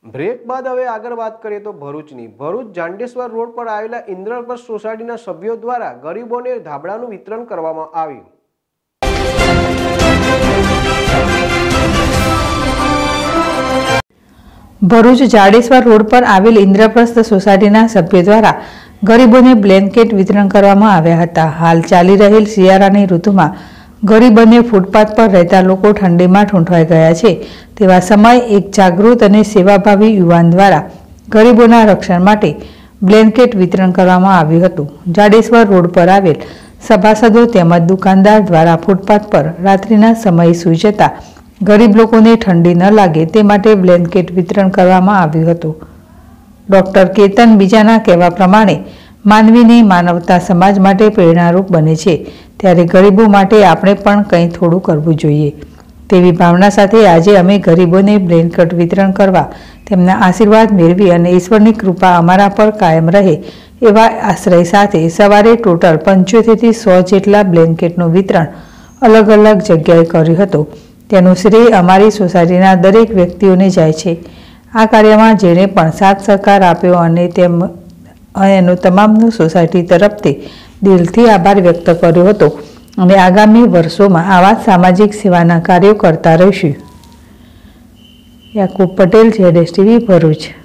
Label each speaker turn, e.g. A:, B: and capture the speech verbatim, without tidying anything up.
A: Break બાદ હવે આગળ વાત કરીએ તો ભરૂચની ભરૂચ જાંડેશ્વર રોડ પર આવેલા ઇન્દ્રપ્રસ્થ સોસાયટીના સભ્યો દ્વારા ગરીબોને ધાબળાનું વિતરણ કરવામાં આવ્યું।
B: ભરૂચ જાડેશ્વર રોડ પર આવેલ ઇન્દ્રપ્રસ્થ સોસાયટીના સભ્યો દ્વારા ગરીબોને બ્લેન્કેટ વિતરણ કરવામાં આવ્યા હતા। હાલ ચાલી રહેલ શિયાળાની ઋતુમાં ગરીબ અને ફૂટપાથ પર રહેતા લોકો ઠંડીમાં ઠૂંઠવાઈ ગયા છે। તેવા સમયે એક જાગૃત અને સેવાભાવી યુવાન દ્વારા ગરીબોના રક્ષણ માટે બ્લેન્કેટ વિતરણ કરવામાં આવ્યું હતું। જાડેશ્વર રોડ પર આવેલ સભાસદો તેમજ દુકાનદાર દ્વારા ફૂટપાથ પર રાત્રિના સમયે સૂઈ જતા ગરીબ લોકોને ઠંડી ન લાગે તે માટે બ્લેન્કેટ વિતરણ કરવામાં આવ્યું હતું। ડોક્ટર કેતન બીજાના કહેવા પ્રમાણે માનવીની માનવતા સમાજ માટે પ્રેરણારૂપ બને છે, ત્યારે ગરીબો માટે આપણે પણ કંઈ થોડું કરવું જોઈએ તેવી ભાવના સાથે આજે અમે ગરીબોને બ્લેન્કેટ વિતરણ કરવા તેમના આશીર્વાદ મેળવી અને ઈશ્વરની કૃપા અમારા પર કાયમ રહે એવા આશ્રય સાથે સવારે ટોટલ પંચોતેરથી સો જેટલા બ્લેન્કેટનું વિતરણ અલગ અલગ જગ્યાએ કર્યું હતું। તેનું શ્રેય અમારી સોસાયટીના દરેક વ્યક્તિઓને જાય છે। આ કાર્યમાં જેણે પણ સાથ સહકાર આપ્યો અને તેમ એનો તમામનો સોસાયટી તરફથી દિલથી આભાર વ્યક્ત કર્યો હતો અને આગામી વર્ષોમાં આવા સામાજિક સેવાના કાર્યો કરતા રહીશું। યાકુબ પટેલ, જેડેશ ટીવી, ભરૂચ।